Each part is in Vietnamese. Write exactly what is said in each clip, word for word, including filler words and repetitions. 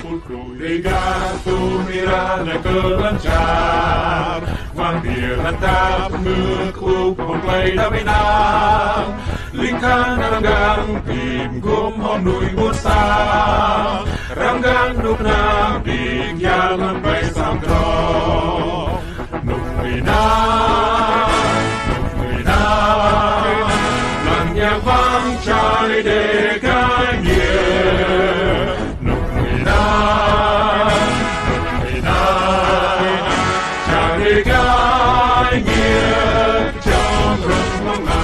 Pulku liga tumira na kelancar Mang dia natap mekuk Pemplay daminang Lingkan ranggang Tim gom honui musang Ranggang nuk nang Dik yang bay sam trong Nuk minang Nuk minang Lang yang vang chai de kai nghĩa Nuk minang Nuk minang Chai de kai nghĩa Trong rừng mong ngà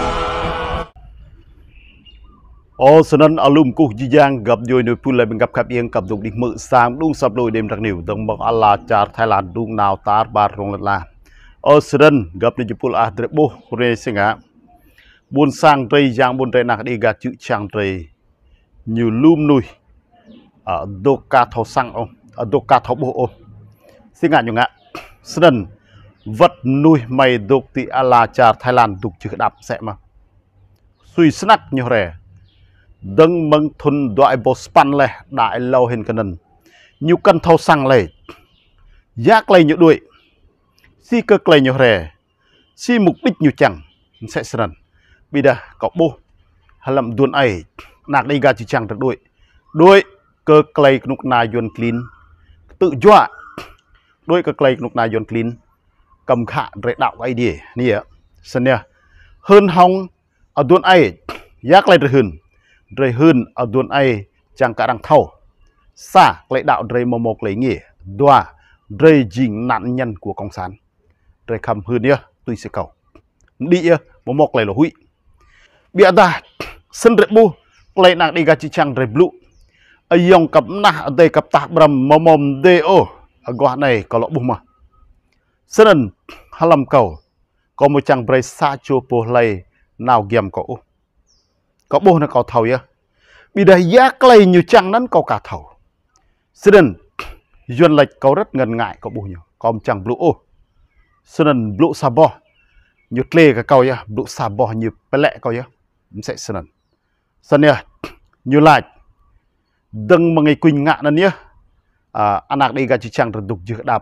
Ô sân ân alum cục dì giang gặp dùi nồi phun lại bên gặp khắp yên gặp dục địch mự sáng đúng sắp lùi đêm trạc niu tầng bọc Allah char Thái Lan đúng nào ta ba rong lật là Ô sân ân gặp nồi phun à trệ bố rê sinh á buôn sang rây giang buôn rây nạc đi gà chữ chàng rây nhiều lùm nùi ở đô ca thấu sang ông ở đô ca thấu bố ông sinh ngạ nhung ạ sân ân vật nùi mày đô tị Allah char Thái Lan đục chữ đạp sẽ mà suy snack nhiều rẻ đừng mong thun đoại bộ span lệ đại lâu hình cần nhiều cân thâu sang lệ giác lệ nhiều đuổi si cơ lệ nhiều rẻ si mục đích nhiều chẳng sẽ sân bây giờ có bố hay làm đuôn ấy nạc đây gà chỉ chẳng được đuổi đuổi cơ lệ nục na yuan clean tự dọa đuổi cơ lệ nục na yuan clean cầm khả rệ đạo cái đi nè sân nè hơn hong ở đuôn ấy giác lệ được hơn rồi hơn ở đồn ấy chẳng cả đằng thâu xa lãnh đạo rồi mò một lấy nghĩa đoà rồi dính nạn nhân của cộng sản rồi khăm hơn nhá tôi sẽ cầu đi mò một lấy là hủy bịa ta sân rệp bu lấy nặng đi gà chi chăng rồi blue ai dòng cặp na ở đây cặp tạc bầm mò mồm đê ô ở gòa này có lọ bùng mà sân hà lâm cầu có một chàng bray sa chua po lay nào giềm cậu có bố nó có thầu ya bị đây giác lây nhiều chăng nắn có cả thầu sân duyên lệch có rất ngần ngại có bố nhiều còn chẳng blue ô sân blue sa bo nhiều lê cái cầu ya blue sa bo nhiều bé lẹ cầu ya sẽ sân sân nha nhiều lại đừng mà ngày quỳnh ngạn nè nhá à anh đi gà chỉ chẳng được đục dưa đạp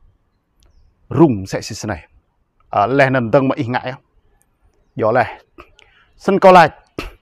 rung sẽ sân này à lẹ nần đừng mà ý ngại á gió lẹ sân cầu lại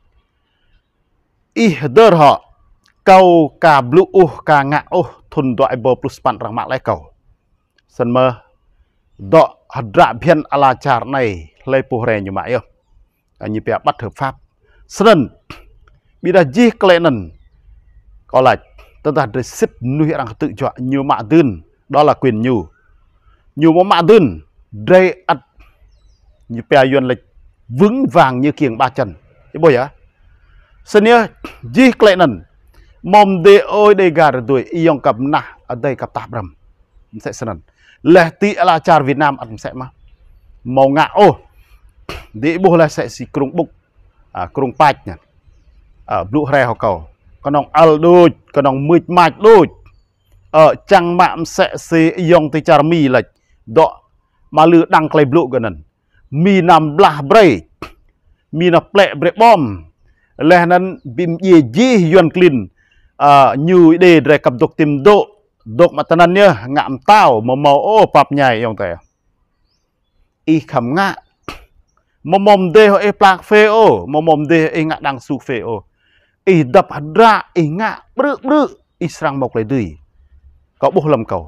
ih đơ họ cầu cả blue ô cả ngạ ô thun đoại bờ plus pan răng mạng lại cầu sân mơ đọ hạt biên ala char này lấy po rè như mãi không anh như bè bắt hợp pháp sân bị đã di cái nần có lại tất cả để xếp nuôi rằng tự chọn nhiều mạ đơn đó là quyền nhiều nhiều món mạ đơn đây ăn như bè yuen lịch vững vàng như kiềng ba chân cái bồi á sân nhá di cái nần mồm de ôi de gà rồi iong cặp na ở đây cặp tạp rầm sẽ sân lệ tị là char Việt Nam ăn sẽ mà màu ngạ ô để bố là sẽ xì krung bục à krung pach nhỉ ở blue re họ cầu con nòng al đôi con nòng mười mạch đôi ở trăng mạm sẽ xì iong tị char mi lệch đọ mà lừa đăng clay blue gần nần mi nằm blah bray mi nằm plẹ bre bom lẽ nên bim ye ji yuan clean à như để để cặp độc tìm độ độc mà tên nhá ngạm tao màu màu ô pap nhảy ông tè y khẩm ngạ mồm mồm đê họ e plak phê ô mồm mồm đê e ngạ đang su phê ô y đập ra y ngạ bự bự y sang mọc lại đuổi có bố lầm cầu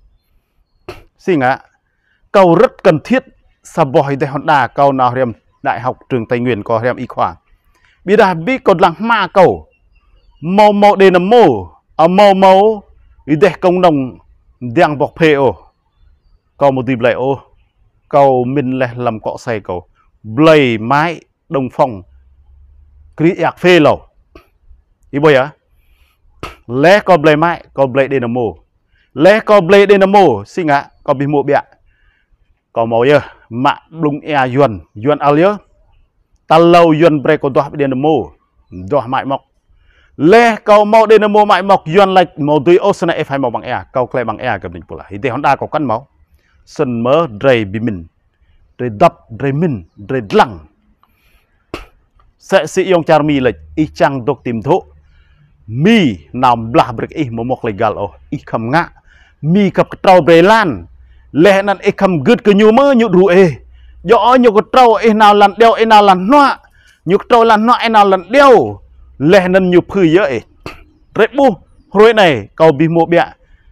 xin ngạ cầu rất cần thiết sa bòi để Honda cầu nào riêng đại học trường Tây Nguyên có riêng y khoa bị đã bị còn lăng ma cầu màu màu để nằm mô ở màu màu để công đồng đang bọc phê ô cầu một tìm lại ô cầu mình lại làm cọ say cầu blay mái đồng phòng kỹ ạc phê lầu ý bây á lẽ có blay mái có blay để nằm mô lẽ có blay để nằm mô xin ạ có bị mộ bịa có màu nhớ mạ đúng e yuan yuan alia ta lâu yuan break có đo để nằm mô đo mãi mọc lẽ cầu màu để nằm mô mãi mọc yuan lệch màu tùy ô sân này phải màu bằng e cầu clay bằng e cầm định của lại thì Honda có căn máu sân mơ dày bị mình dày đập dày mình dày lăng sẽ sĩ ông char mi lệch y chang độc tìm thụ mi nam blah brek ih momok legal oh ikam ngak mi kap trau belan leh nan ikam gud ke nyuma nyut ru eh yo nyu trau eh nào lan đeo eh nào lan noa nyu trau lan noa eh nào lan đeo leh nan nyu phư yo eh rebu rồi này kau bi mo bia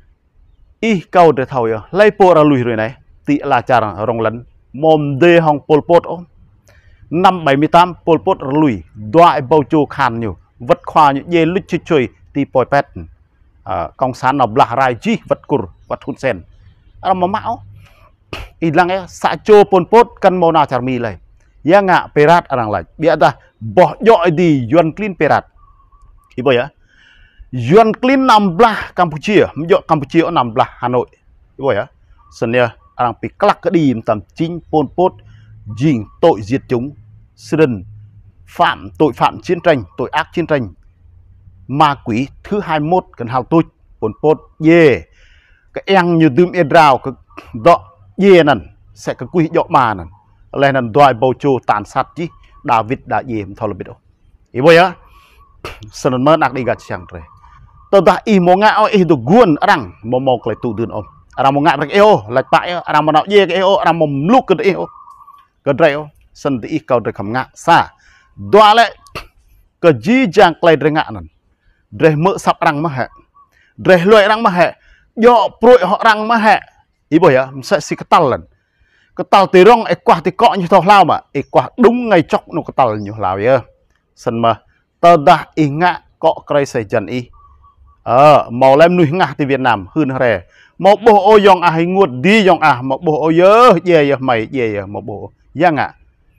ih kau de thau yo lai po ra lui rồi này ti la char rong lan mom de hong Pol Pot oh năm bảy mươi tám Pol Pot ra lui đoại bao chu khan nhiều vật khoa những dê lít chơi chơi ti poi pet công sản nào blah rai chi vật cur vật hun sen à mà mão ilang ya sa cho Pol Pot kan mau na charmi lai ya ngạ perat arang lai bia ta bỏ dọi đi yuan clean perat ibo ya yuan clean nam blah Campuchia dọ Campuchia ở nam blah Hà Nội ibo ya sân ya arang pi klak cái đi tầm chính Pol Pot dình tội diệt chúng Sudan phạm tội phạm chiến tranh tội ác chiến tranh ma quỷ thứ hai mươi mốt cần hào tôi Pol Pot ye cái em như đêm e rào cái dọ ye nè sẽ cái quy dọ mà nè lên nè đòi bầu châu tàn sát chứ David đã ye thao là biết đâu ý bây giờ sân mơ nạc đi gạt chẳng rồi tôi đã ý mong ngạo ý đồ guôn rằng mong mong lại tụ đường ông rằng mong ngạo cái eo lại bại rằng mong nào ye cái eo rằng mong lúc cái eo cái rêu sân tí cầu được khẩm ngạ xa đoạ lệ cái gì chẳng lại rê ngạ nè rê mỡ sắp răng mà hệ rê loại răng mà hệ dọ prội họ răng mà hệ ý bởi á sẽ xí cái tàu lần cái tàu tí rong ấy quả thì cọ như thọ lao mà ấy quả đúng ngày chọc nó cái tàu như lao vậy sân mà tờ đã ý ngạ cọ cây xây dần ý ờ màu lem nuôi ngạ thì Việt Nam hơn rè một bộ ô dòng à hay nguột đi dòng à một bộ ô dơ dê dê mày dê dê một bộ giang ạ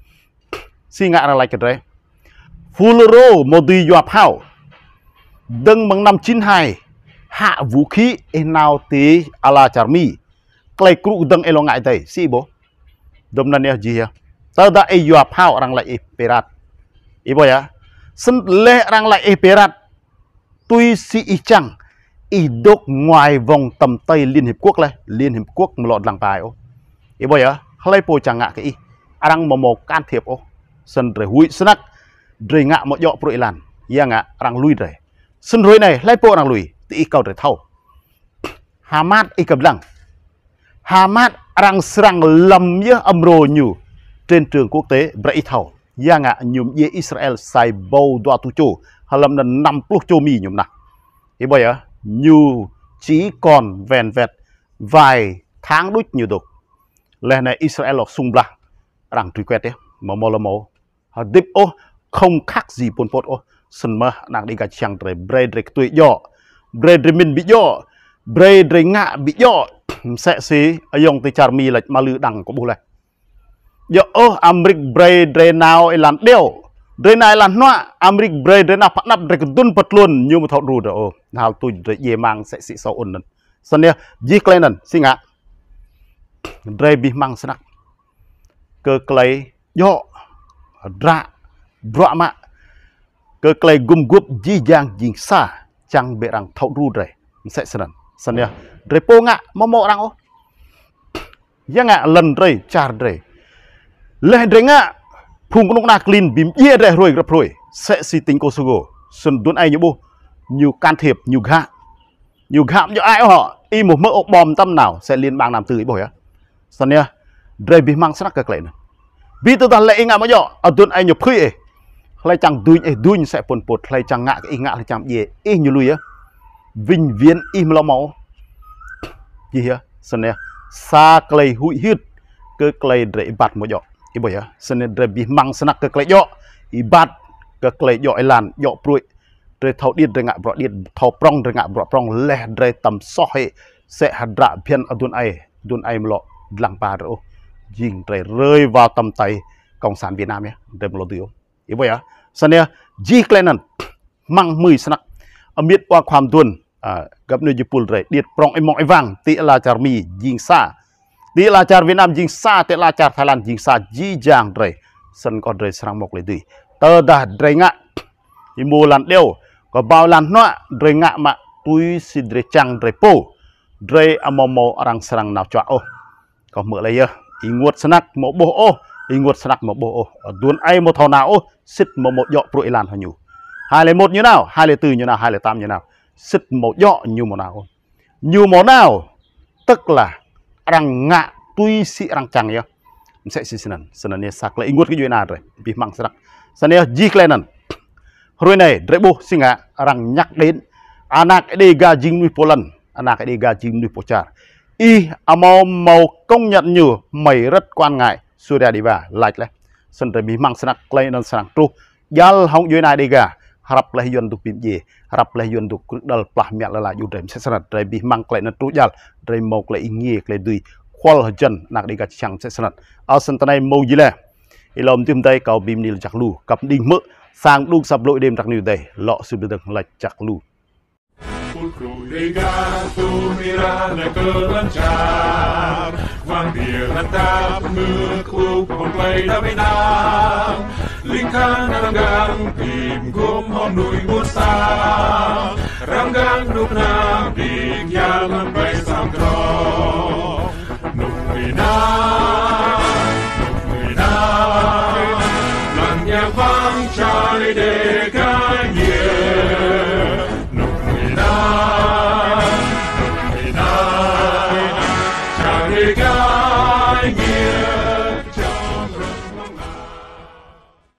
si ngạ là lại cái đấy Fulero một đi dọa phao đừng bằng năm chín hai hạ vũ khí nào tí ala charmi clay cru đừng elo ngại đây si bố đâm nan eo gì à tao đã ai dọa phao rằng lại perat ibo ya sân lệ rằng lại perat tuy si chăng ý đốt ngoài vòng tầm Tây Liên Hiệp Quốc này Liên Hiệp Quốc một lọt làng bài ô ý bây giờ lấy po chẳng ngạ cái ý arang mà một can thiệp ô sân rồi hui sân rồi ngạ một dọ bụi làn ya ngạ arang lui rồi sân rồi này lấy po arang lui tí cầu rồi thâu Hamas ý cầm lăng Hamas arang serang lầm nhớ âm rồ nhiều trên trường quốc tế bậy thâu ya ngạ nhung ye Israel sai bầu đoa tu chu halam là năm mươi châu mi nhung nè ý bây giờ như chỉ còn vẹn vẹt vài tháng đút nhiều đục lên này Israel lọc sung bạc rằng truy quét đấy mà mò là mò họ đếp ô không khác gì Pol Pot ô sân mơ nàng đi cả chẳng rồi Bredrick tuổi dọ Bredrick mình bị dọ Bredrick ngạ bị dọ sẽ xí ở dòng tới charmi là mà lư đằng của bố này dọ ô Amrik Bredrick nào làm đeo đời này là nó Amrik Bray đời nào phát nắp đời đun bật luôn như một thọ rùa rồi nào tôi đời dễ mang sẽ xị sâu ổn lần sau này dí cây lần xin ạ đời bị mang sẵn cơ cây dọ ra bọa mạ cơ cây gum gup dí giang dính xa chẳng bệ rằng thọ rùa rồi sẽ sẵn sau này đời po ngạ mò mò rằng ô giang ngạ lần rồi char rồi lên đời ngạ phùng công nạc linh bìm ye rồi rồi gặp rồi sẽ si tính Kosovo xuân tuấn ai như bu nhiều can thiệp nhiều gạ nhiều gạ cho ai họ y một mỡ ốc bom tâm nào sẽ liên bang làm từ ý bồi á sau này rồi bị mang sát các lệ này vì tôi toàn lệ ngạ mà dọ ở tuấn ai nhập khơi lại chẳng đuôi ấy đuôi sẽ Pol Pot lại chẳng ngạ cái ngạ lại chẳng gì y như lui á vinh viên im lo máu gì á sau này xa clay hụi hít cơ clay để bạt một dọ ibu ya senen drebi mang senak ke klek yo ibat ke klek yo elan yo pruy dre thau dit dre ngak bro dit thau prong dre ngak bro prong leh dre tam soh he se hadra phian adun ai dun ai mlo lang pa ro jing dre rơi vào tầm tay cộng sản Việt Nam ya dre mlo tu ibu ya senen ji klenan mang mười senak amit wa kham tun gặp nơi Jepul dre dit prong emong evang ti la charmi jing sa đi là char Việt Nam jing sa te la char Thái Lan jing sa ji jang rồi sân còn rồi sang một lấy đi tơ đã rồi ngạ đi mua lần đeo có bao lần nọ rồi ngạ mà tôi xin rồi chang rồi po rồi amomo orang serang nào chọn ô có mở lấy giờ ý nguột snack một bộ ô ý nguột snack một bộ ô đuôn ai một thò nào ô xích một một dọ bụi lan hả nhủ hai lẻ một như nào, hai lẻ bốn như nào, hai lẻ tám như nào, sứt một dọ như một nào, như một nào, tức là răng ngạ tuy si răng chăng ya, sẽ si sinan, sinan ya sak lại ingut cái chuyện nào rồi, bị mang srak, sinan ya jik lenan, rồi này, drebu singa răng nhắc đến, anak đi ga jing nuôi Poland, anak đi ga jing nuôi Pochar, y amau mau công nhận như mày rất quan ngại, sudah diva like le, sinan bị mang srak lenan srak tu, jal hong chuyện này đi ga. Harap lah yon untuk bimje, harap lah yon untuk dal plah miak lala yudem sesanat dari bih mang klei natu jal dari mau klei ingie klei dui kwal hajan nak diga chang sesanat al sentanai mau jile ilom tim dai kau bim nil chak lu kap ding me sang duk sab loi dem tak niu dai lo su bedeng la chak lu Legato mirada kelancar Vampir natap mekuk Play tapi nang Lingkan ranggang Tim gom hon nui musang Ranggang nuk nang Dik yang bay sam krong Nuk nui nang Nuk nui nang Lan yang vang chai de